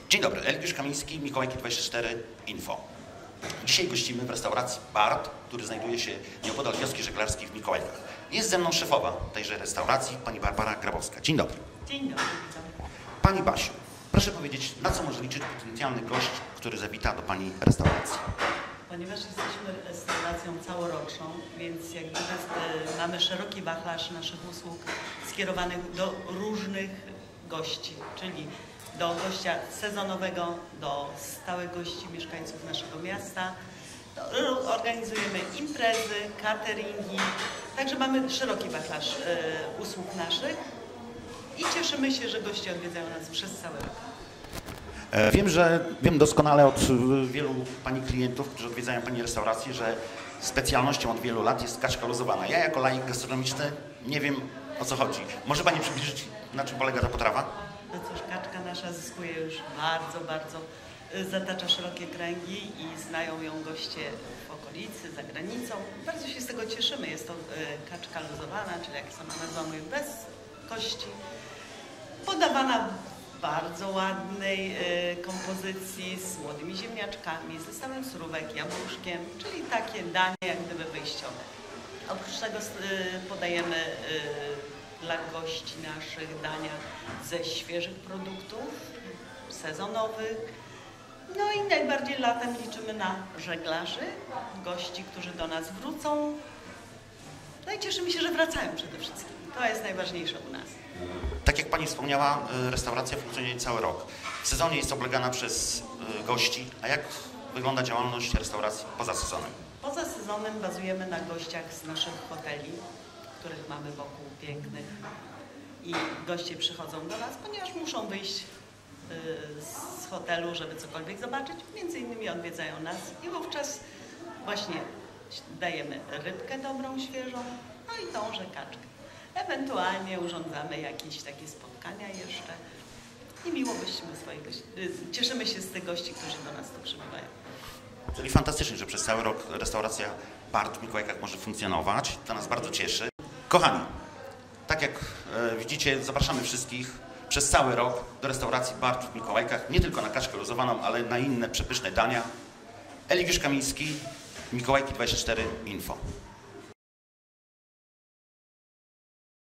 Dzień dobry, Eligiusz Kamiński, Mikołajki24 Info. Dzisiaj gościmy w restauracji Bart, który znajduje się nieopodal wioski żeglarskiej w Mikołajkach. Jest ze mną szefowa tejże restauracji, pani Barbara Grabowska. Dzień dobry. Dzień dobry, witam. Pani Basiu, proszę powiedzieć, na co może liczyć potencjalny gość, który zawita do pani restauracji? Ponieważ jesteśmy restauracją całoroczną, więc jakby mamy szeroki wachlarz naszych usług skierowanych do różnych gości, czyli do gościa sezonowego, do stałych gości, mieszkańców naszego miasta. Organizujemy imprezy, cateringi, także mamy szeroki wachlarz usług naszych i cieszymy się, że goście odwiedzają nas przez cały rok. Wiem doskonale od wielu pani klientów, którzy odwiedzają pani restaurację, że specjalnością od wielu lat jest kaczka luzowana. Ja jako laik gastronomiczny nie wiem, o co chodzi. Może pani przybliżyć, na czym polega ta potrawa? No cóż, kaczka nasza zyskuje już bardzo, zatacza szerokie kręgi i znają ją goście w okolicy, za granicą. Bardzo się z tego cieszymy. Jest to kaczka luzowana, czyli jak sama nazwa mówi, bez kości. Podawana w bardzo ładnej kompozycji z młodymi ziemniaczkami, z zestawem surówek, jabłuszkiem, czyli takie danie jak gdyby wyjściowe. Oprócz tego podajemy dla gości naszych dania ze świeżych produktów, sezonowych. No i najbardziej latem liczymy na żeglarzy, gości, którzy do nas wrócą. No i cieszymy się, że wracają przede wszystkim. To jest najważniejsze u nas. Tak jak pani wspomniała, restauracja funkcjonuje cały rok. W sezonie jest oblegana przez gości, a jak wygląda działalność restauracji poza sezonem? Poza sezonem bazujemy na gościach z naszych hoteli, których mamy wokół pięknych i goście przychodzą do nas, ponieważ muszą wyjść z hotelu, żeby cokolwiek zobaczyć. Między innymi odwiedzają nas i wówczas właśnie dajemy rybkę dobrą, świeżą, no i tąże kaczkę. Ewentualnie urządzamy jakieś takie spotkania jeszcze i miło gościmy swoich gości. Cieszymy się z tych gości, którzy do nas tu przybywają. Czyli fantastycznie, że przez cały rok restauracja Bart w Mikołajkach może funkcjonować. To nas bardzo cieszy. Kochani, tak jak widzicie, zapraszamy wszystkich przez cały rok do restauracji Bart w Mikołajkach. Nie tylko na kaczkę luzowaną, ale na inne przepyszne dania. Eligiusz Kamiński, Mikołajki24 Info.